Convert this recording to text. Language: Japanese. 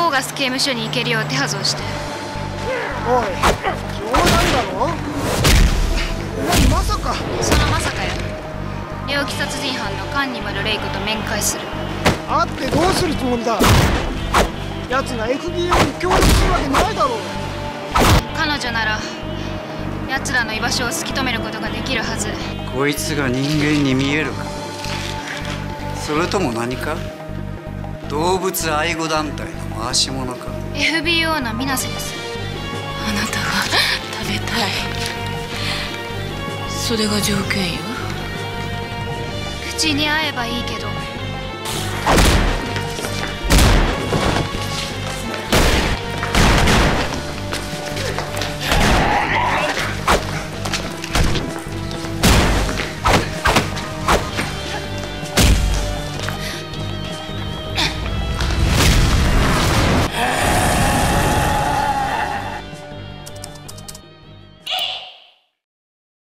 オーガス刑務所に行けるよう手はずをして。 おい、冗談だろ。お前まさか。 そのまさかよ。猟奇殺人犯のカンニバル・レイコと面会する。 会ってどうするつもりだ。奴が FBI に協力するわけないだろう。 彼女なら奴らの居場所を突き止めることができるはず。 こいつが人間に見えるか、それとも何か動物愛護団体の回し者か。 FBO の水瀬です。 あなたが食べたい、それが条件よ。 口に合えばいいけど